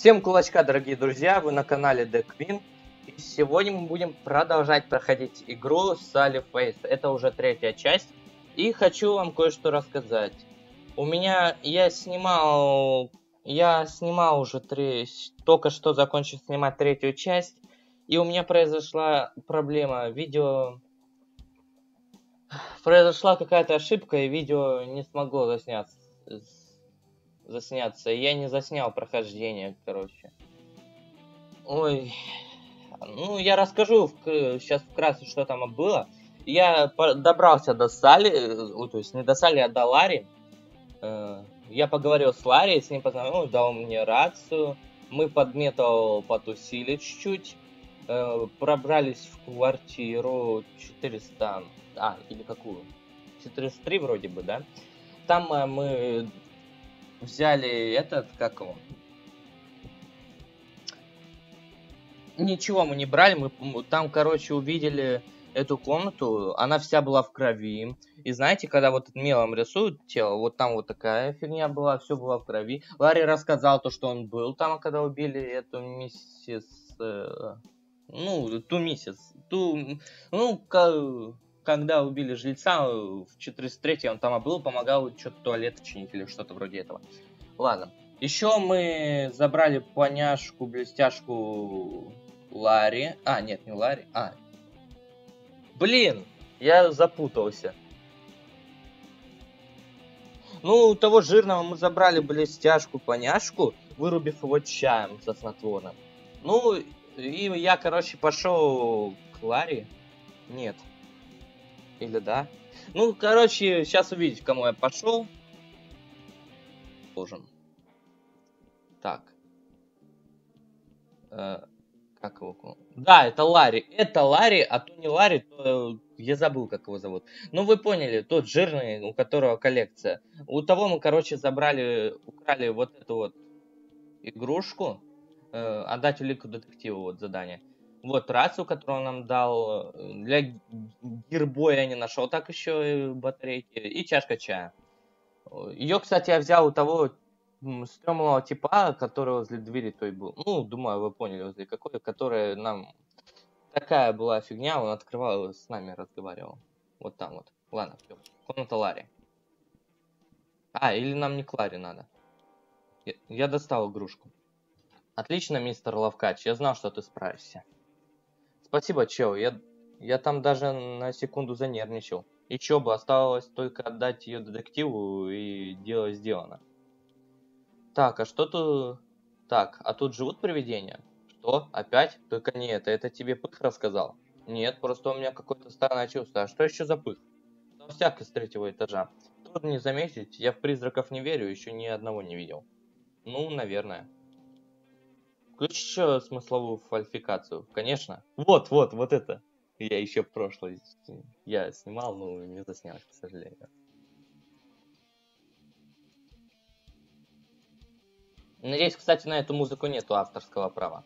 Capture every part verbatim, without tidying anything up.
Всем кулачка, дорогие друзья, вы на канале The Queen. И сегодня мы будем продолжать проходить игру Sally Face. Это уже третья часть. И хочу вам кое-что рассказать. У меня, я снимал, я снимал уже три, только что закончил снимать третью часть. И у меня произошла проблема. Видео, произошла какая-то ошибка, и видео не смогло засняться. засняться. Я не заснял прохождение, короче. Ой, ну я расскажу в, сейчас вкратце, что там было. Я добрался до Салли, то есть не до Салли, а до Ларри. Я поговорил с Ларри, с ним познакомился, дал мне рацию. Мы под метал потусили чуть-чуть. Пробрались в квартиру четыреста... А, или какую? четыреста три вроде бы, да? Там мы взяли этот, как его... Ничего мы не брали, мы там, короче, увидели эту комнату, она вся была в крови. И знаете, когда вот мелом рисуют тело, вот там вот такая фигня была, все было в крови. Ларри рассказал то, что он был там, когда убили эту миссис... Э, ну, ту миссис, ту... Ну, к, когда убили жильца в четыреста третьем, он там был, помогал что-то туалет чинить или что-то вроде этого. Ладно. Еще мы забрали поняшку, блестяшку Ларри. А, нет, не Ларри. А. Блин, я запутался. Ну, у того жирного мы забрали блестяшку, поняшку, вырубив его чаем со снотворным. Ну, и я, короче, пошел к Ларри. Нет. Или да? Ну, короче, сейчас увидите, к кому я пошел. Должен. Так. Э, как его? Да, это Ларри. Это Ларри, а то не Ларри, то я забыл, как его зовут. Ну, вы поняли, тот жирный, у которого коллекция. У того мы, короче, забрали, украли вот эту вот игрушку. Э, отдать улику детективу, вот задание. Вот рацию, которую он нам дал. Для гирбоя я не нашел так еще батарейки. И чашка чая. Ее, кстати, я взял у того стрёмного типа, который возле двери той был. Ну, думаю, вы поняли, возле какой, которая нам... Такая была фигня, он открывал, с нами разговаривал. Вот там вот. Ладно, все. Комната Ларри. А, или нам не к Ларри надо. Я, я достал игрушку. Отлично, мистер Лавкач, я знал, что ты справишься. Спасибо, чел, я, я там даже на секунду занервничал. И чё бы, осталось только отдать ее детективу, и дело сделано. Так, а что тут... Так, а тут живут привидения? Что? Опять? Только не это. Это тебе Пых рассказал? Нет, просто у меня какое-то странное чувство. А что еще за Пых? Толстяк из третьего этажа. Трудно не заметить, я в призраков не верю, еще ни одного не видел. Ну, наверное. Включи еще смысловую фальсификацию. Конечно. Вот, вот, вот это. Я еще в прошлой... Я снимал, но не заснял, к сожалению. Надеюсь, кстати, на эту музыку нету авторского права.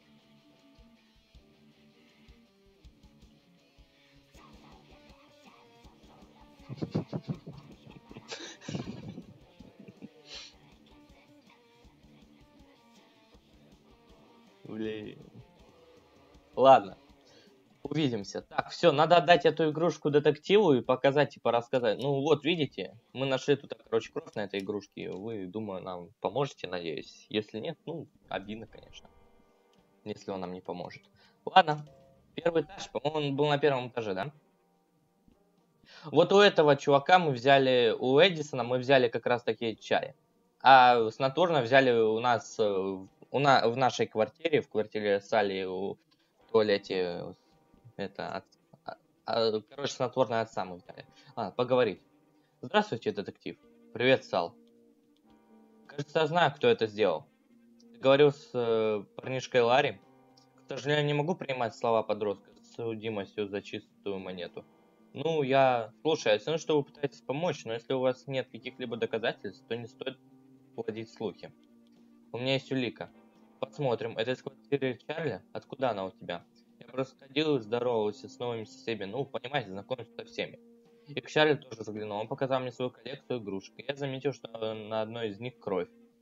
Блин. Ладно. Увидимся. Так, все, надо отдать эту игрушку детективу и показать, типа, рассказать. Ну вот, видите, мы нашли тут, короче, кровь на этой игрушке. Вы, думаю, нам поможете, надеюсь. Если нет, ну, обидно, конечно. Если он нам не поможет. Ладно. Первый этаж, по-моему, он был на первом этаже, да? Вот у этого чувака мы взяли, у Эдисона мы взяли как раз такие чаи. А снотворно взяли у нас, у на, в нашей квартире, в квартире Салли, в туалете. Это, от, а, короче, снотворное отца мы взяли. А, поговорить. Здравствуйте, детектив. Привет, Сал. Кажется, я знаю, кто это сделал. Ты говорил с э, парнишкой Ларри? К сожалению, не могу принимать слова подростка с судимостью за чистую монету. Ну, я... Слушай, я знаю, что вы пытаетесь помочь, но если у вас нет каких-либо доказательств, то не стоит плодить слухи. У меня есть улика. Посмотрим. Это из квартиры Чарли? Откуда она у тебя? Я просто ходил и здоровался с новыми соседями. Ну, понимаете, знакомился со всеми. И к Чарли тоже заглянул. Он показал мне свою коллекцию игрушек. Я заметил, что на одной из них кровь.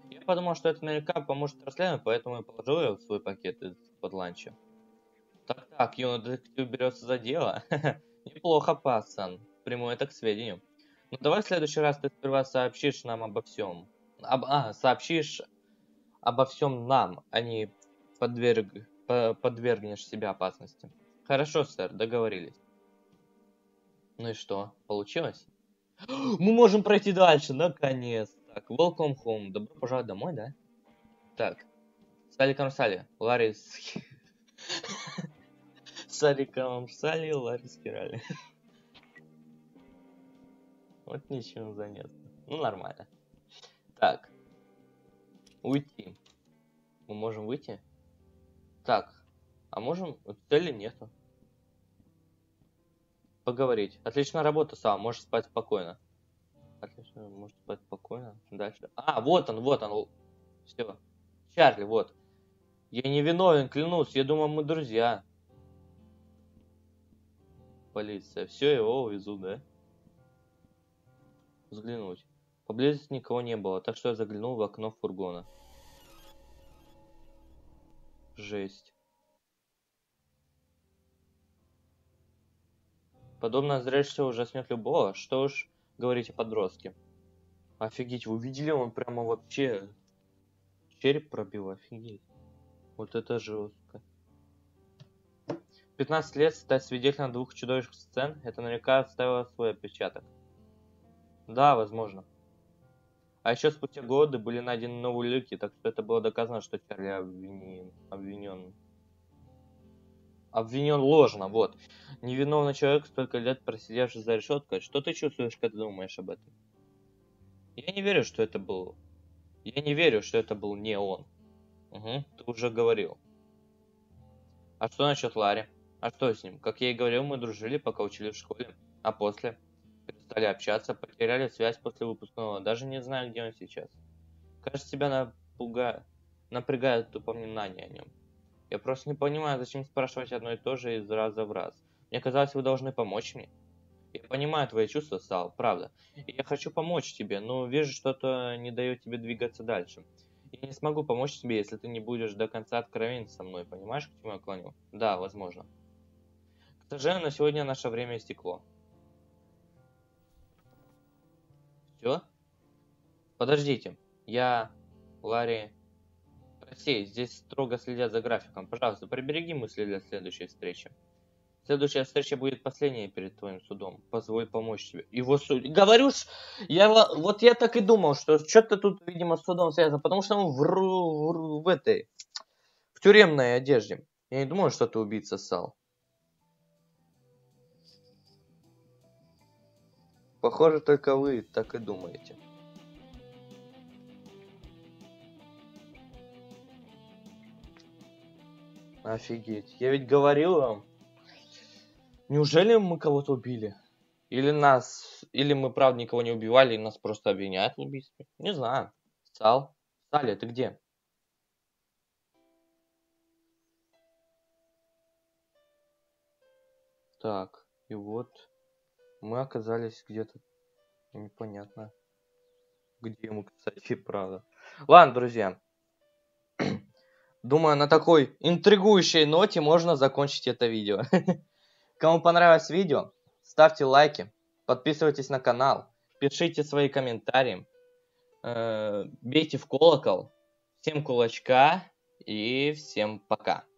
Я подумал, что это наверняка поможет расследованию, поэтому я положил ее в свой пакет из-под ланча. Так, так, юный детектив берется за дело. Неплохо, пацан. Приму это к сведению. Ну давай в следующий раз ты сперва сообщишь нам обо всем. Об, а, сообщишь обо всем нам, а не подверг, по, подвергнешь себя опасности. Хорошо, сэр, договорились. Ну и что, получилось? Мы можем пройти дальше, наконец. Так, welcome home. Добро пожаловать домой, да? Так, Салли Камсали, Ларри с... Салли Камсали, Ларри Спирали. Вот ничем заняться. Ну, нормально. Так, уйти. Мы можем выйти? Так, а можем... Цели нету. Поговорить. Отличная работа, Сам. Можешь спать спокойно. Отлично, можешь спать спокойно. Дальше. А, вот он, вот он. Все. Чарли, вот. Я не виновен, клянусь. Я думал, мы друзья. Полиция. Все, его увезу, да? Взглянуть. Поблизости никого не было, так что я заглянул в окно фургона. Жесть. Подобное зрелище ужаснет любого. Что уж говорить о подростке. Офигеть, вы видели, он прямо вообще череп пробил, офигеть. Вот это жестко. пятнадцать лет стать свидетелем двух чудовищных сцен, это наверняка оставило свой отпечаток. Да, возможно. А еще спустя годы были найдены новые улики, так что это было доказано, что Чарли обвинен. Обвинен. Обвинен ложно, вот. Невиновный человек, столько лет просидевший за решеткой. Что ты чувствуешь, когда думаешь об этом? Я не верю, что это был... Я не верю, что это был не он. Угу, ты уже говорил. А что насчет Ларри? А что с ним? Как я и говорил, мы дружили, пока учили в школе. А после? Перестали общаться, потеряли связь после выпускного. Даже не знаю, где он сейчас. Кажется, тебя напуга... напрягает упоминание о нем. Я просто не понимаю, зачем спрашивать одно и то же из раза в раз. Мне казалось, вы должны помочь мне. Я понимаю твои чувства, Сал, правда. И я хочу помочь тебе, но вижу, что-то не дает тебе двигаться дальше. Я не смогу помочь тебе, если ты не будешь до конца откровенен со мной. Понимаешь, к чему я клоню? Да, возможно. К сожалению, на сегодня наше время истекло. Все? Подождите. Я... Ларри... Прости, здесь строго следят за графиком. Пожалуйста, прибереги мысли для следующей встречи. Следующая встреча будет последней перед твоим судом. Позволь помочь тебе. Его суд... Говорю ж, я, вот я так и думал, что что-то тут, видимо, с судом связано. Потому что он в, в, в этой... В тюремной одежде. Я не думаю, что ты убийца, Сал. Похоже, только вы так и думаете. Офигеть. Я ведь говорил вам. Неужели мы кого-то убили? Или нас... Или мы, правда, никого не убивали, и нас просто обвиняют в убийстве? Не знаю. Сал? Салли, ты где? Так, и вот... Мы оказались где-то... Непонятно. Где мы, кстати, правда. Ладно, друзья. Думаю, на такой интригующей ноте можно закончить это видео. Кому понравилось видео, ставьте лайки, подписывайтесь на канал, пишите свои комментарии, бейте в колокол. Всем кулачка и всем пока.